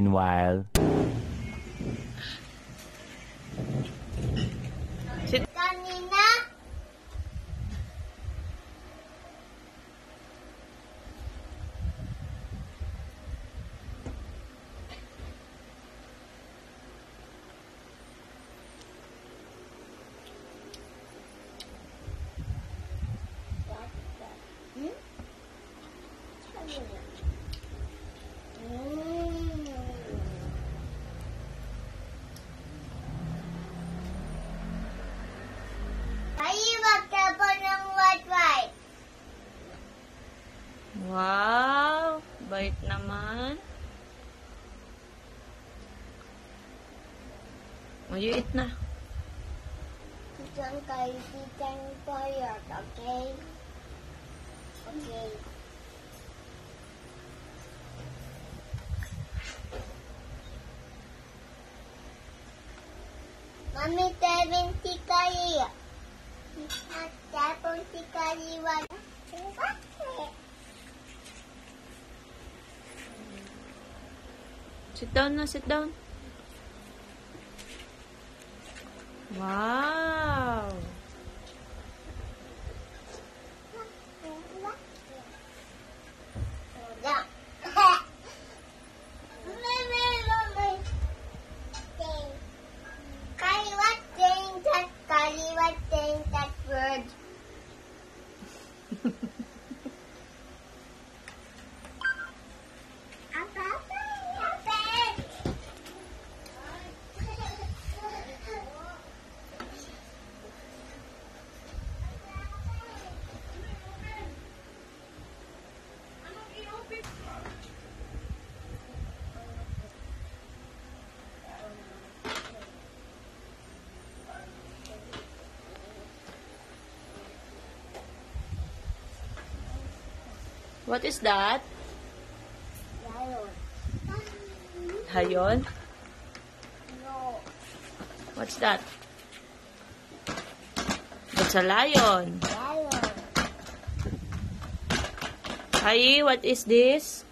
Meanwhile. Kanina? Wow, bait naman. Oh, you eat na. Kitang kayo, okay? Okay. Mami, 70 kayo. At 70 kayo. Sit down na, sit down. Wow. That word. What is that? Lion. Hayon? No. What's that? It's a lion. Lion. Hai, what is this?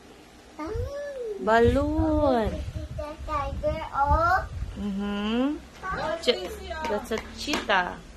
Balloon. It's a tiger or Mm-hmm. That's a cheetah.